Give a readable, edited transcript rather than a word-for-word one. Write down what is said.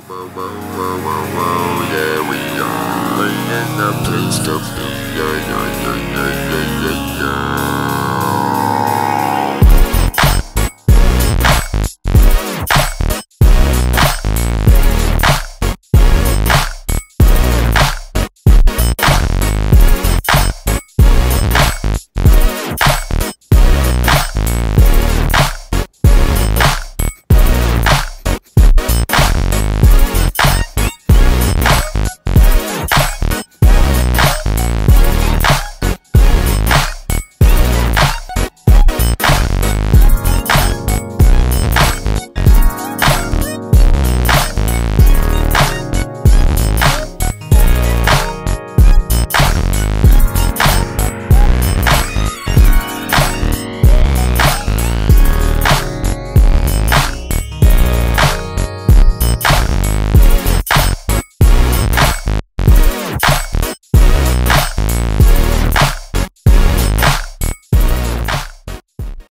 Yeah, we are in the place to be. Yeah, yeah, yeah, yeah.